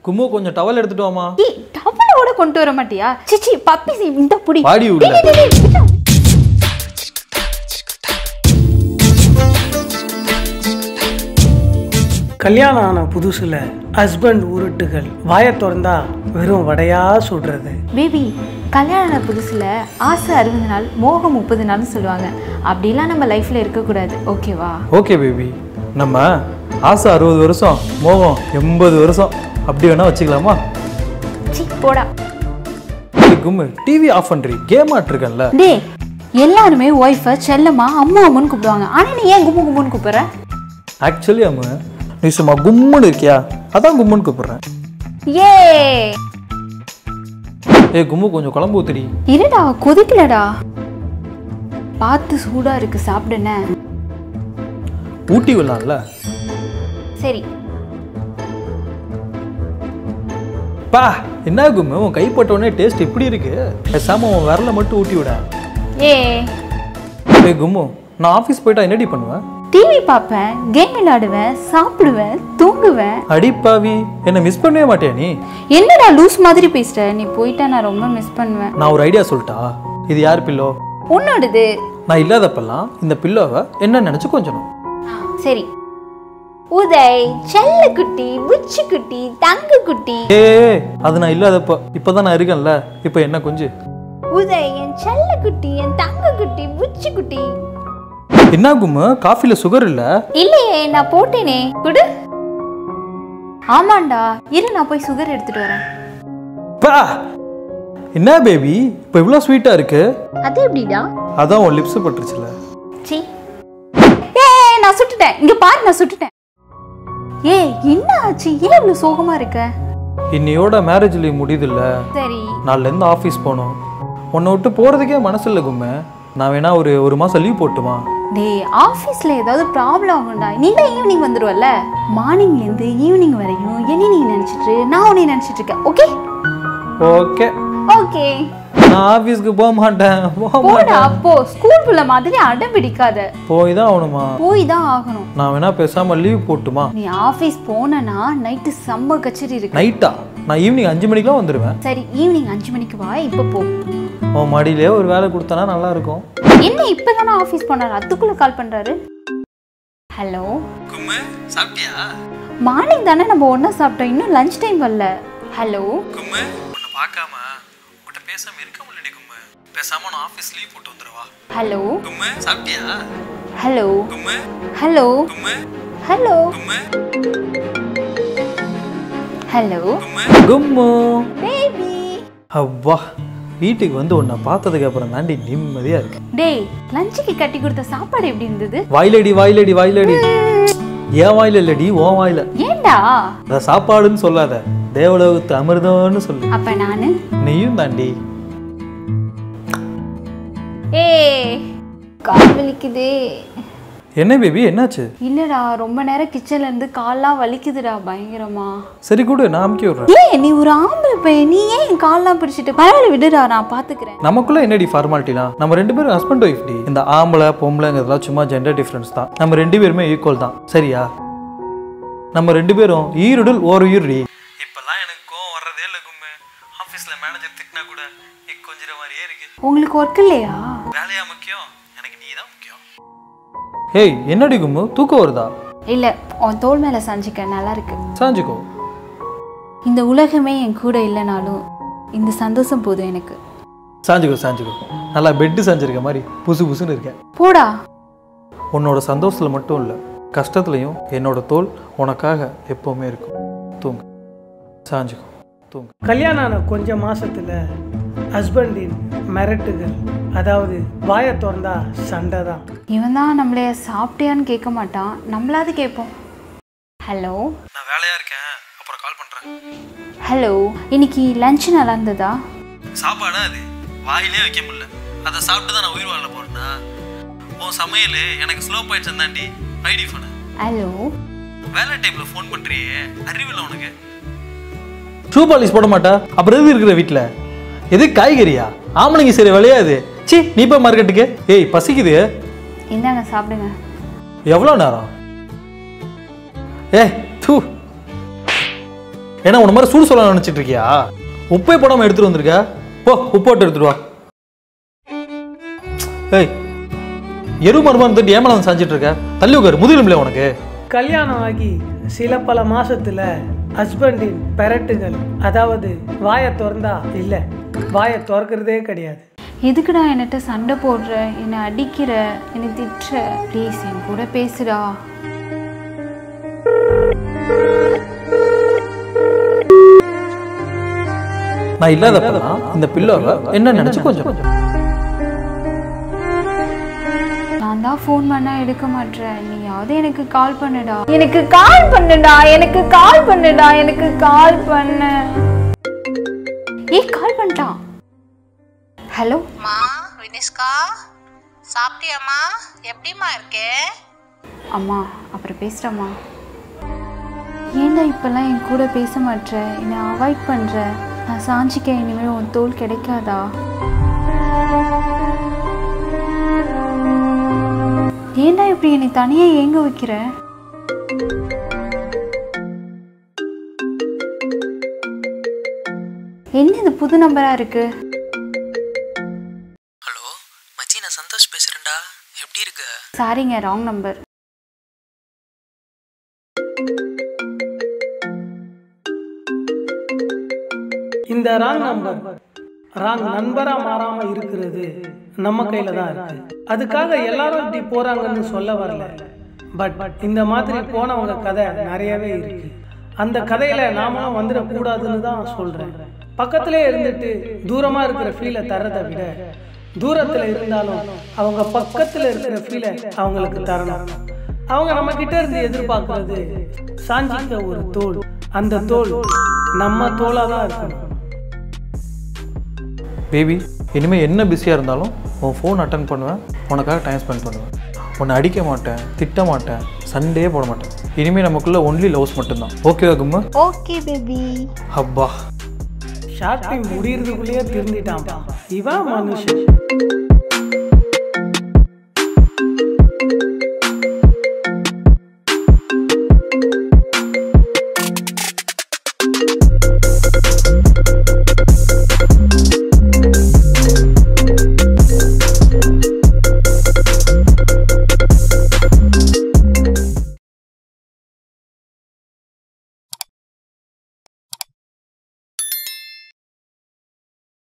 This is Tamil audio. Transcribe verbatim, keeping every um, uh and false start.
கும்மு கொஞ்சம் டவல் எடுத்துட்டு வாமா. ஏய் டவலோட கொண்டு வர மாட்டியா? சிச்சி பப்பி சீ இந்த புடி. வாடி உள்ள. கல்யாணம் ஆன புதுசுல ஹஸ்பண்ட் உருட்டுகள் வாயை திறந்தா வெறும் வடையா சுடுறது. பேபி கல்யாண புதுசுல ஆசை அறுபது நாள் மோகம் முப்பது நாள்னு சொல்லுவாங்க. அப்படிலாம் நம்ம லைஃப்ல இருக்கக்கூடாது. ஓகேவா? Okay baby. நம்ம ஆசை அறுபது வருஷம் மோகம் எண்பது வருஷம் அப்படி வேணா வச்சுக்கலாமா? சி போடா. கும்மு டிவி ஆஃப் பண்றீ கேம் ஆட்டிருக்கேன்ல. டேய் எல்லாருமே ஒய்ஃபை செல்லம்மா அம்மா அம்முன்னு கூப்பிடுவாங்க. ஆனா நீ ஏன் கும்மு கும்முன்னு கூப்பிடுற? ஆக்சுவலி அம்மு நீ சும்மா கும்முன்னு இருக்கியா அதான் கும்முன்னு கூப்பிடுறேன். ஏ ஏ கும்மு கொஞ்சம் குழம்பு ஊத்துடி. இருடா கொதிக்கலடா. பார்த்து சூடா இருக்கு சாப்பிடுன. ஊட்டி விடலாம்ல. சரி பா என்ன கும்மு உன் கை போட்ட உடனே டேஸ்ட் எப்படி இருக்கு? பேசாம உன் விரல மட்டும் ஊட்டி விட. ஏ ஏ கும்மு நான் ஆஃபீஸ் போயிட்டா என்னடி பண்ணுவேன்? டிவி பார்ப்பேன், கேம் விளையாடுவேன், சாப்பிடுவேன், தூங்குவேன். அடிப்பாவி என்ன மிஸ் பண்ணவே மாட்டியா நீ? என்னடா லூஸ் மாதிரி பேசுற? நீ போயிட்டா நான் ரொம்ப மிஸ் பண்ணுவேன். நான் ஒரு ஐடியா சொல்லிட்டா? இது யார் பில்லோ? உன்னோடது. நான் இல்லாதப்பெல்லாம் இந்த பில்லோவை என்ன நினைச்சு கொஞ்சணும். சரி உதய் செல்ல குட்டி புச்சி குட்டி தங்க குட்டி. ஏ அது நான் இல்லாதப்ப இப்பதான் நான் இருக்கேன்ல இப்ப என்ன கொஞ்சம். உதய் என் செல்ல குட்டி என் தங்க குட்டி புச்சி குட்டி. என்ன கும்மு காஃபில சுகர் இல்ல? இல்லையே நான் போட்டேனே குடு. ஆமாண்டா இரு நான் போய் சுகர் எடுத்துட்டு வரேன். பா என்ன பேபி இப்ப இவ்வளவு ஸ்வீட்டா இருக்கு? அது எப்படிடா? அதான் உன் லிப்ஸ் பட்டுருச்சுல. சீ ஏய் நான் சுட்டுட்டேன். இங்க பாரு நான் சுட்டுட்டேன். ஏய் என்ன ஆச்சு? ஏன் இவ்வளவு சோகமா இருக்க? இன்னையோட மேரேஜ் லீவ் முடியுதுல்ல. சரி நாளைல இருந்து ஆஃபீஸ் போகணும். உன்னை விட்டு போறதுக்கே மனசு இல்லை கும்மு. நான் வேணா ஒரு ஒரு மாசம் லீவ் போட்டுமா? டேய் ஆஃபீஸ்ல ஏதாவது ப்ராப்ளம் ஆகும்டா. நீ தான் ஈவினிங் வந்துருவல்ல. மார்னிங்ல இருந்து ஈவினிங் வரையும் என்ன நீ நினைச்சிட்டு நான் உன்னை நினைச்சிட்டு இருக்கேன். ஓகே ஓகே ஓகே நான் ஆஃபீஸ்க்கு போக மாட்டேன். போடா போ. ஸ்கூல் புள்ள மாதிரி அடம் பிடிக்காத. போய் தான் ஆகணுமா? போய் தான் ஆகணும். நான் வேணா பேசாம லீவ் போட்டுமா? நீ ஆஃபீஸ் போனனா நைட்டு செம்ம கச்சேரி இருக்கு. நைட்டா? நான் ஈவினிங் அஞ்சு மணிக்கெல்லாம் வந்துடுவேன். சரி ஈவினிங் அஞ்சு மணிக்கு வா. இப்போ போ. உன் மடியிலே ஒரு வேலை கொடுத்தனா நல்லா இருக்கும். என்ன இப்பதானே ஆஃபீஸ் போனாரு அதுக்குள்ள கால் பண்றாரு? ஹலோ கும்மு சாப்பிட்டியா? மார்னிங் தானே நம்ம ஒண்ணா சாப்பிட்டோம். இன்னும் லஞ்ச் டைம் வரல. ஹலோ கும்மு உன்னை பார்க்காம உன்கிட்ட பேசாம இருக்க முடியல கும்மு. பேசாம நான் ஆஃபீஸ் லீவ் போட்டு வந்துடுவா. ஹலோ கும்மு சாப்பிட்டியா? ஹலோ கும்மு ஹலோ கும்மு ஹலோ கும்மு ஹலோ கும்மு பேபி. அவ்வா வீட்டுக்கு வந்து உன்னை பார்த்ததுக்கு அப்புறம் தாண்டி நிம்மதியா இருக்கு. டேய் லஞ்சுக்கு கட்டி கொடுத்த சாப்பாடு எப்படி இருந்தது? வாயிலடி வாயிலடி வாயிலடி. ஏன் வாயில இல்லடி உன் வாயில. ஏண்டா? அத சாப்பாடுன்னு சொல்லாத தேவலோகத்து அமிர்தம்னு சொல்லு. அப்ப நானு நீயும் தாண்டி. ஏய் கால் வலிக்குது. என்ன பேபி என்னாச்சு? இல்லடா ரொம்ப நேரம் கிச்சன்ல இருந்து கால்லாம் வலிக்குதுடா பயங்கரமா. சரி கூட நான் அமுக்கி விடுறேன். ஏய் நீ ஒரு ஆம்பளை பையன் நீ ஏன் என் கால்லாம் பிடிச்சிட்டு? பரவாயில்ல விடுடா நான் பாத்துக்கிறேன். நமக்குள்ள என்னடி ஃபார்மாலிட்டிலாம்? நம்ம ரெண்டு பேரும் ஹஸ்பண்ட் ஒய்ஃப் டி. இந்த ஆம்பளை பொம்பளைங்கிறதுலாம் சும்மா ஜெண்டர் டிஃபரன்ஸ் தான். நம்ம ரெண்டு பேருமே ஈக்குவல் தான் சரியா? நம்ம ரெண்டு பேரும் ஈருடல் ஓர் உயிர்டி. இப்பெல்லாம் எனக்கு கோவம் வர்றதே இல்லை கும்மு. ஆஃபீஸ்ல மேனேஜர் திட்டினா கூட நீ கொஞ்சம் மாதிரியே இருக்கு. உங்களுக்கு ஒர்க் இல்லையா? வேலையா முக்கியம்? எனக்கு நீ தான் முக்கியம். ஏய் என்னடி கும்மு தூக்கம் வருதா? இல்ல உன் தோள் மேல சாஞ்சிக்க நல்லா இருக்கு. சாஞ்சுக்கோ. இந்த உலகமே என் கூட இல்லைனாலும் இந்த சந்தோஷம் போதும் எனக்கு. சாஞ்சுக்கோ சாஞ்சுக்கோ. நல்லா பெட்டு சாஞ்சிருக்க மாதிரி புசு புசுன்னு இருக்கேன். போடா. உன்னோட சந்தோஷத்துல மட்டும் இல்லை கஷ்டத்துலையும் என்னோட தோல் உனக்காக எப்பவுமே இருக்கும். தூங்கு சாஞ்சுக்கோ தூங்கு. கல்யாணம் ஆன கொஞ்ச மாசத்துல ஹஸ்பண்டின் மிரட்டுகள் அதாவது வாயை திறந்தா சண்டை தான். இவன் தான் நம்மளைய சாப்பிட்டியான்னு கேட்க மாட்டான். நம்மளாவது கேட்போம். ஹலோ நான் வேலையா இருக்கேன் அப்புறம் கால் பண்றேன். ஹலோ இன்னைக்கு லஞ்ச் நல்லா இருந்ததா? சாப்பாடா அது வாயிலே வைக்க முடியல. அதை சாப்பிட்டு தான் நான் உயிர் வாழ போறேன்னா? உன் சமையல் எனக்கு ஸ்லோ பாயிண்ட்ஸ் தாண்டி. ID phone. ஹலோ வேலை டைம்ல ஃபோன் பண்றியே அறிவில்லை உனக்கு? ஷூ பாலிஷ் போட மாட்டா அப்புறம் எது இருக்கிற வீட்டில்? எது காய்கறியா? ஆம்பளைங்க சரி விளையாது. சி நீ போய் மார்க்கெட்டுக்கு. ஏய் பசிக்குது. இந்தாங்க சாப்பிடுங்க. எவ்வளோ நேரம்? ஏ தூ ஏன்னா உன்ன மாதிரி சூடு சொல்ல நினைச்சிட்டு இருக்கியா? உப்பே போடாம எடுத்துட்டு வந்திருக்க. போ உப்பு போட்டு எடுத்துட்டு வா. ஏய் எரு மருமன் தட்டி ஏமல வந்து சாஞ்சிட்டு இருக்க. தள்ளி உட்காரு, முதுகெலும்புல உனக்கு. கல்யாணம் ஆகி சில பல மாசத்துல ஹஸ்பண்டின் பெரட்டுகள், அதாவது வாயை திறந்தா இல்லை, வாயை திறக்கிறதே கிடையாது. எதுக்குடா என்கிட்ட சண்டை போடுற, என்னை அடிக்கிற, என்னை திட்டுற? ப்ளீஸ் என் கூட பேசுடா. நான் இல்லாதப்பதான் இந்த பில்லோவை என்ன நினைச்சு கொஞ்சம் நான் தான் ஃபோன் பண்ணா எடுக்க மாட்டேன். நீயாவது எனக்கு கால் பண்ணுடா, எனக்கு கால் பண்ணுடா, எனக்கு கால் பண்ணுடா, எனக்கு கால் பண்ண. ஏய் கால் பண்ணிட்டான். ஹலோ மா வினிஷ்கா, சாப்பிட்டியாம்மா? எப்படிம்மா இருக்கே? அம்மா அப்புறம் பேசுகிறம்மா. ஏன்டா இப்போல்லாம் என் கூட பேச மாட்டேற, என்னை அவாய்ட் பண்ணுற? நான் சாஞ்சிக்க இனிமேல் உன் தோல் கிடைக்காதா? ஏன்டா இப்படி என்னை தனியாக ஏங்க வைக்கிற? என்ன இது புது நம்பராக இருக்கு? ஹலோ மச்சி, நான் சந்தோஷ் பேசுறேன்டா. எப்படி இருக்க? சாரிங்க, ராங் நம்பர். இந்த ராங் நம்பர் ராங் நண்பரா மாறாம இருக்கிறது நம்ம கையில தான் இருக்கு. அதுக்காக எல்லாரும் இப்படி போறாங்கன்னு சொல்ல வரல. பட் இந்த மாதிரி போனவங்க கதை நிறையவே இருக்கு. அந்த கதையில நாமளும் வந்துடக்கூடாதுன்னு தான் சொல்றேன். பக்கத்திலே இருந்துட்டு தூரமா இருக்கிற ஃபீலை தர்றதை விட, தூரத்துல இருந்தாலும் அவங்க பக்கத்துல இருக்கிற ஃபீலை அவங்களுக்கு தரணும். அவங்க நம்ம கிட்ட இருந்து எதிர்பார்க்கறது சாஞ்சிக்க ஒரு தோல். அந்த தோல் நம்ம தோலா தான் இருக்கணும். பேபி, இனிமேல் என்ன பிஸியாக இருந்தாலும் உன் ஃபோன் அட்டன் பண்ணுவேன், உனக்காக டைம் ஸ்பெண்ட் பண்ணுவேன். உன்னை அடிக்க மாட்டேன், திட்ட மாட்டேன், சண்டே போட மாட்டேன். இனிமேல் நமக்குள்ள ஒன்லி லவ்ஸ் மட்டும்தான். ஓகேவா கும்மா? Okay baby. அப்பா ஷார்ட் டைம் முடியறதுக்குள்ளேயே திருந்திட்டான் இவன் மனுஷன்.